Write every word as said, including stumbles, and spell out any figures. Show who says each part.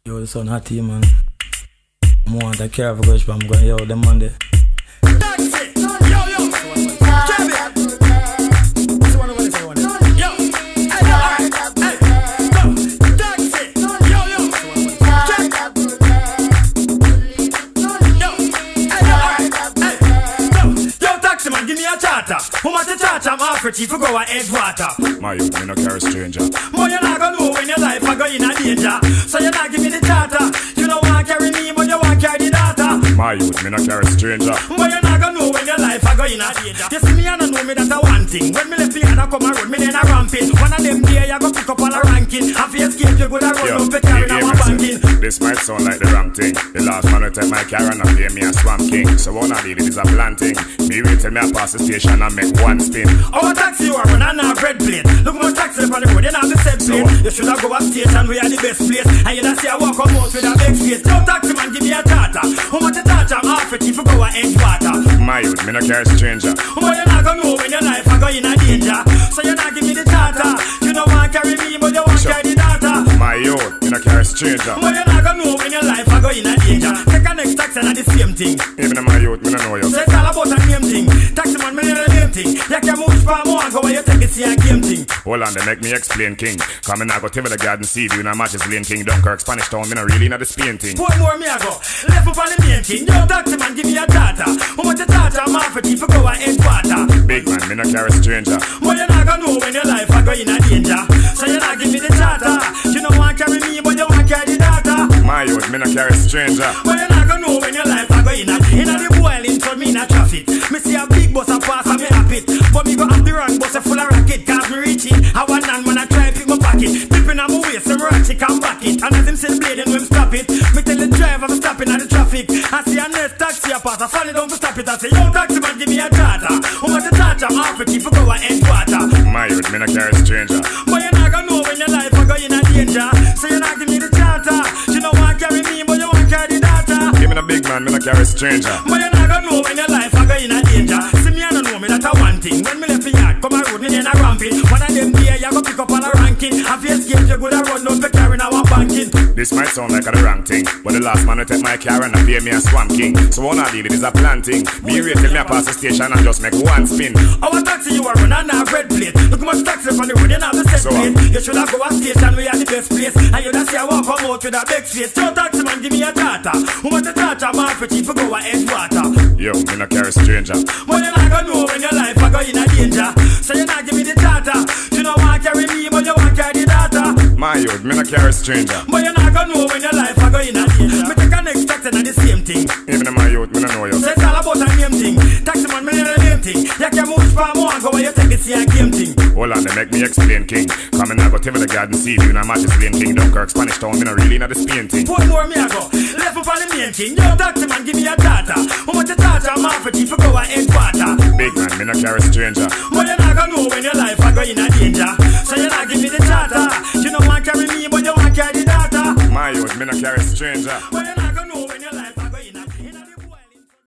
Speaker 1: Yo, the sun hot here, man. I want to care for gosh, but I'm going, yo, them Monday.
Speaker 2: That's it! Yo, yo! Kevin! That's one of the one. Yo! Hey, yo! Hey! Go! That's it! Yo, yo! Kevin! Yo! Hey, yo! Hey! Go! Yo, taxi man, give me a charter. How much a charter? I'm offered you for go at Edgewater.
Speaker 3: My youth, me no carry stranger.
Speaker 2: Boy, you're not gonna know when your life I go in a danger. So you're not give me the charter. You don't want to carry me, but you want to carry the data.
Speaker 3: My youth, me no carry stranger.
Speaker 2: But you're not gonna know when your life I go in a danger. You see me and I know me that I one thing. When me left behind I come a road, me then a ramping. One of them day you go pick up all a ranking. And for escape you go to run up the car in a banking.
Speaker 3: This might sound like the wrong thing. The last man will take my car and I pay me a swamp king. So one of it is a planting. Me wait till me I pass the station and make one spin.
Speaker 2: Our taxi you are when I have bread plate. Look my taxi on the road, you have the same plate. So, you should have go a station where you are the best place. And you don't see I walk on out with a big face. Yo taxi man give me a charter. How much a charter? I'm offered you for go at Edgewater.
Speaker 3: My youth, me no carry stranger.
Speaker 2: But you're not gonna know when your life I go in a danger. So you're not give me the charter. You don't want to carry me but you want to carry the data.
Speaker 3: My youth, me no carry stranger.
Speaker 2: But you're not gonna know when your life I go in a danger. Take a next taxi and the same thing.
Speaker 3: Even in my youth, me no know you.
Speaker 2: So it's all about a game thing. Taxi man, me know the game thing. You can move far more and go where you take it see a game thing.
Speaker 3: Hold on, they make me explain king. Come in, I go tell me the garden sea view in a matches lane king. Dunkirk, Spanish town, me no really know the Spain thing.
Speaker 2: One more me I go. Left up on the main thing. Yo taxi man, give me a data. How much a data I'm offered you for go at Edgewater.
Speaker 3: Big man, me no carry stranger.
Speaker 2: But you're not gonna know when your life I go in a danger. So you're not give me the charter. You don't want to carry me but you want to carry the data.
Speaker 3: My youth, me no carry stranger.
Speaker 2: But you're not gonna know when your life I go in a in a the boiling for me in a traffic. Me see a big bus a pass and me happy. But me go up the wrong bus a full of rocket. Cause me reach it. I want none when I try pick my pocket. Dipping on my waist, some ratchet come back it. And as him say blading when him stop it. Me tell the driver I'm stopping at the traffic. I see a next taxi a pass. I fall it down to stop it. I say yo taxi man give me a charter. How much a charter? I'm offered you for go at Edgewater.
Speaker 3: My youth, me no carry stranger.
Speaker 2: But you're not gonna know when your life I go in a danger. So you're not give me the charter. You don't want to carry me but you want to carry the data.
Speaker 3: Give me the big man, me no carry stranger.
Speaker 2: But you're not gonna know when your life I go in a danger. See me and I know me that a one thing. When me left the yard, come a road, me then a ramping. One of them day you go pick up all a ranking. And for escape you go to run up the car in our banking.
Speaker 3: This might sound like a the wrong thing, but the last man will take my car and I pay me a swamp king. So one of it is a planting. Me wait till me I pass the station and just make one spin.
Speaker 2: Our taxi you are run and a red plate. Look much taxi on the road, you have the set
Speaker 3: So,
Speaker 2: plate. You should have go a station where you are the best place. And you don't see I walk come out with a big face. Yo taxi man give me a charter. How much a charter? I'm offered you for go at Edgewater.
Speaker 3: Yo, me no carry stranger.
Speaker 2: But you're not gonna know when your life I go in a danger. So you're not give me the charter. You don't want to carry me but you want to carry the data.
Speaker 3: My youth, me no carry stranger.
Speaker 2: But you're not gonna know when your life I go in a danger. Me take a next taxi and the same thing.
Speaker 3: Even in my youth, me no know you.
Speaker 2: So it's all about a game thing. Taxi man, me know the game thing. You can move far more and go where you take it see a game thing.
Speaker 3: Hold on, they make me explain king. Come in, I go tell me the garden sea view in a matches lane king. Dunkirk, Spanish town, me no really know the Spain thing.
Speaker 2: One more me I go. Left up on the main thing. Yo taxi man, give me a data. How much a data? I'm offered you for go at Edgewater.
Speaker 3: Big man, me no carry stranger.
Speaker 2: But you're not gonna know when your life I go in a danger. So you're not give me the charter. You don't want to carry me but you want to carry the data.
Speaker 3: My youth, me no carry stranger.
Speaker 2: But you're not